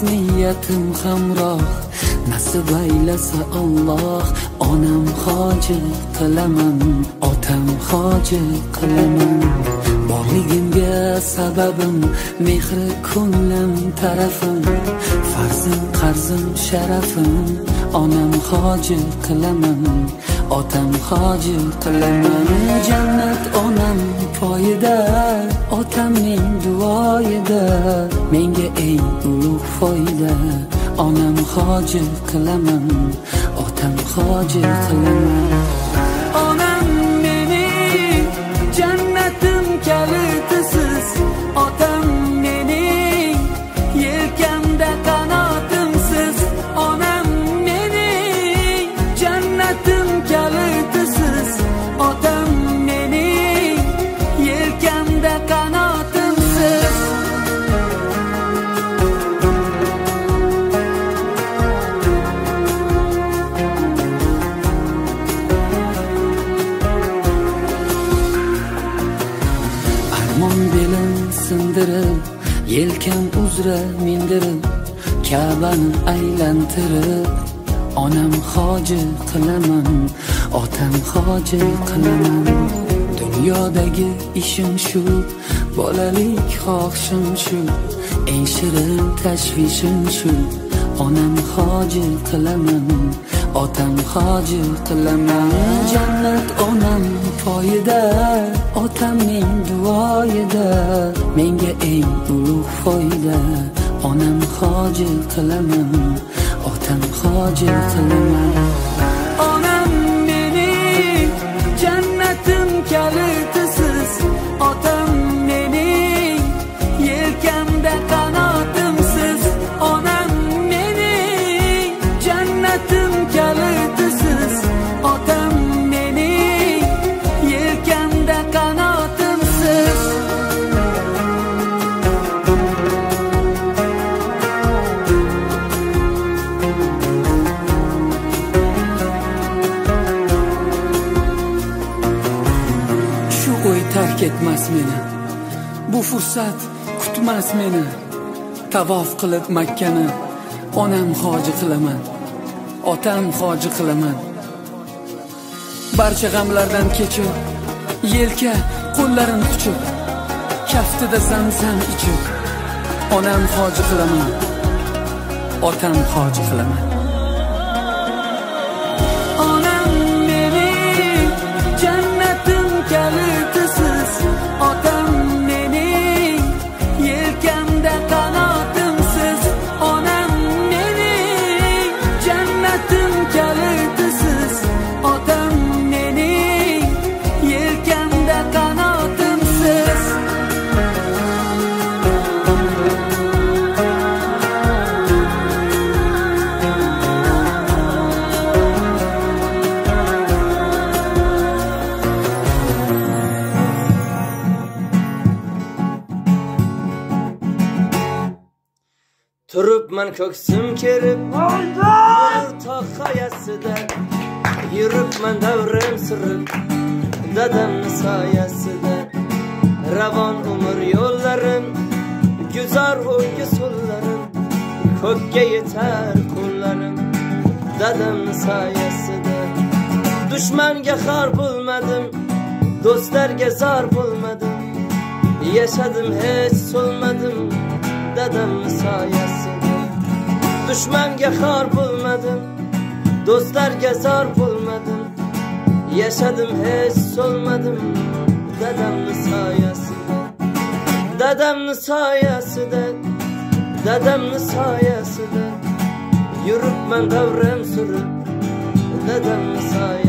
niyatim hamroh, nasib aylasa Alloh. Onam hoji qilaman, otam hoji qilaman. Borligimga sababim mehri ko'nglim tarafim, farzim qarzim sharafim. Onam hoji qilaman, otam hoji qilaman. Jannat onam poyida, otamning duoyida. Menga eng ulug' foyda, onam hoji qilaman, otam hoji qilaman. Onam mening jannatim kalitisiz, otam mening yelkamda qanotimsiz. Onam mening jannatim kalitisiz, otam mening yelkamda qanotimsiz. Armon belim sindirib, yelkam uzra mindirib, Ka'bani aylantirib, onam hoji qilaman, otam hoji qilaman. Dunyodagi ishim shu, bolalik xohishim shu, eng shirin tashvishim shu. Onam hoji qilaman, otam hoji qilaman. Jannat onam poyida, otamning duoyida. Menga eng ulug' foyda, onam hoji qilaman, otam hoji qilaman. Onam mening jannatim kalitisiz, otam mening yelkamda qanotimsiz. Onam mening jannatim kalitisiz, otam mening yelkamda qanotimsiz. Shu o'y tark etmas meni, bu fursat kutmas meni. Tavof qilib Makkani, onam hoji qilaman, otam hoji qilaman. Barcha g'amlardan kechib, yelka qo'llarim quchib, kaftida zamzam ichib, onam hoji qilaman, otam hoji qilaman. Onam mening jannatim kalitisiz, otam mening yelkamda qanotimsiz. Onam mening jannatim kalitisiz, otam mening yelkamda qanotimsiz. Turibman ko'ksim kerib, bir tog' qoyasida. Yuribman davrim surib, dadamni soyasida. Ravon umr yo'llarim, guzar o'yga so'llarim. Ko'kka yetar qo'llarim, dadamni soyasida. Dushmanga xor bo'lmadim, do'stlarga zor bo'lmadim. Yashadim hech so'lmadim, dadamni soyasida. Dushmanga xor bo'lmadim, do'stlarga zor bo'lmadim. Yashadim hech so'lmadim, dadamni soyasida. Dadamni soyasida, dadamni soyasida. Yuribman davrim surib, dadamni soyasida.